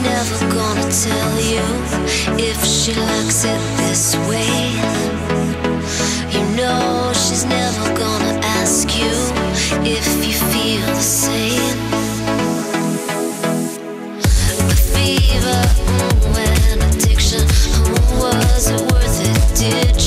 never gonna tell you if she likes it this way. You know she's never gonna ask you if you feel the same. The fever, and addiction, was it worth it? Did